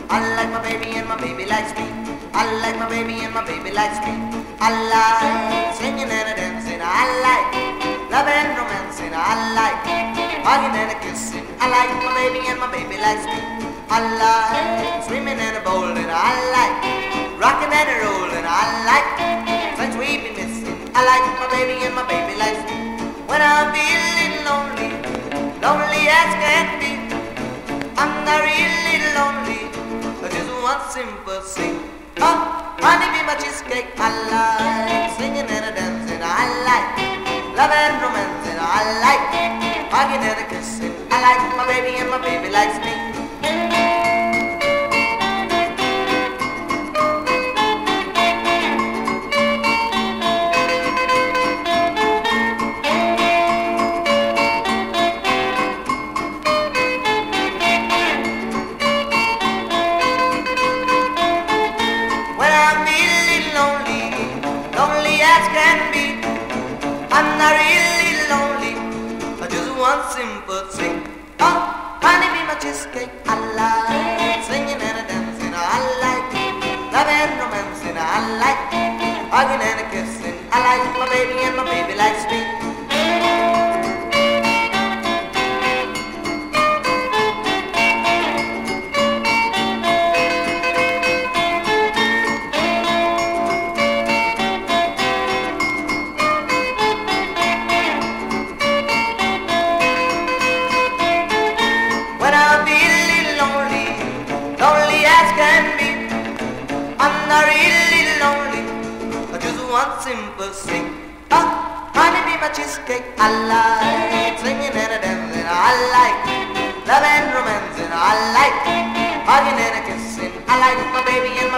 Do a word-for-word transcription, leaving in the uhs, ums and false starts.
I like my baby and my baby likes me. I like my baby and my baby likes me. I like singing and a dancing. I like loving and romancing. I like hugging and a kissing. I like my baby and my baby likes me. I like swimming and a bowling. I like rocking and a rolling. I like since we've been missing. I like my baby and my baby likes me. When I'm feeling lonely, lonely as can be, I'm not really lonely. Just one simple thing. Oh, honey, be my cheesecake. I like singing and a dancing. I like love and romancing. I like hugging and a kissing. I like my baby and my baby likes me. I'm not really lonely, just one simple thing. Oh, honey, be my cheesecake. I like singing and a dancing. I like love and romancing. I like hugging and a kissing. I like my baby and my baby likes me. I'm not really lonely, just one simple thing. Oh, honey, be my cheesecake. I like singing and a dancing. I like love and romancing. I like hugging and a kissing. I like my baby and